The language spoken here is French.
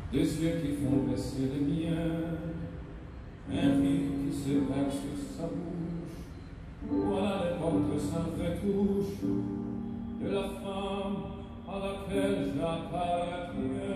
des yeux qui font baisser les miens, un rire qui se perd sur sa bouche. Voilà les portes sans retouche de la femme à laquelle j'appartiens.